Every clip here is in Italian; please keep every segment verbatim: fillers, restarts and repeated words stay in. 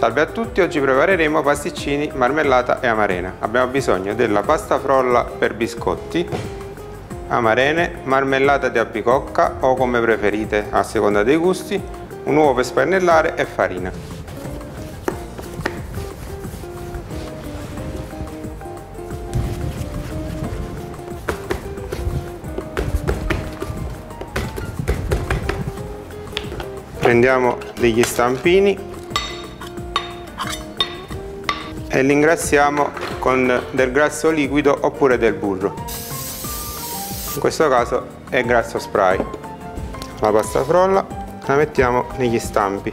Salve a tutti, oggi prepareremo pasticcini, marmellata e amarena. Abbiamo bisogno della pasta frolla per biscotti, amarene, marmellata di albicocca o come preferite a seconda dei gusti, un uovo per spennellare e farina. Prendiamo degli stampini e li ingrassiamo con del grasso liquido oppure del burro. In questo caso è grasso spray. La pasta frolla la mettiamo negli stampi.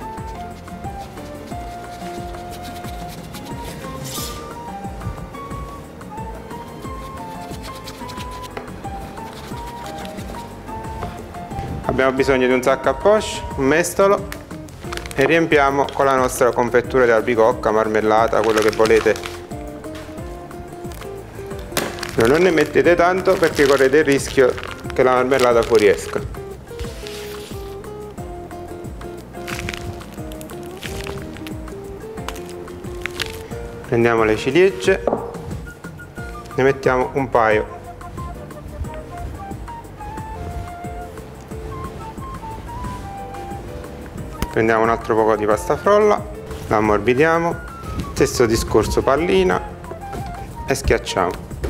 Abbiamo bisogno di un sacco a poche, un mestolo e riempiamo con la nostra confettura di albicocca, marmellata, quello che volete. No, non ne mettete tanto perché correte il rischio che la marmellata fuoriesca. Prendiamo le ciliegie, ne mettiamo un paio. Prendiamo un altro poco di pasta frolla, la ammorbidiamo, stesso discorso pallina e schiacciamo.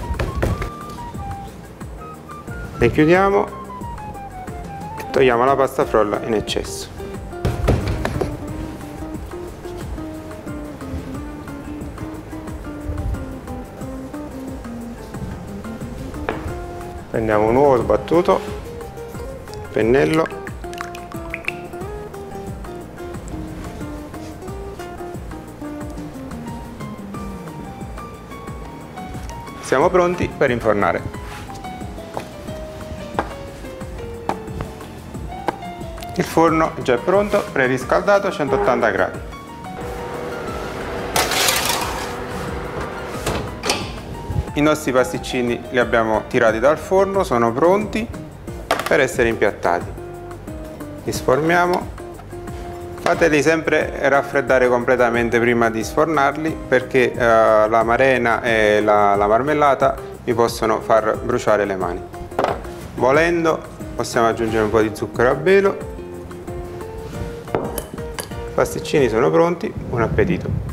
Le chiudiamo e togliamo la pasta frolla in eccesso. Prendiamo un uovo sbattuto, pennello, siamo pronti per infornare. Il forno già è pronto, preriscaldato a centottanta gradi. I nostri pasticcini li abbiamo tirati dal forno, sono pronti per essere impiattati. Li sformiamo. Fateli sempre raffreddare completamente prima di sfornarli perché eh, la marena e la, la marmellata vi possono far bruciare le mani. Volendo possiamo aggiungere un po' di zucchero a velo. I pasticcini sono pronti, buon appetito!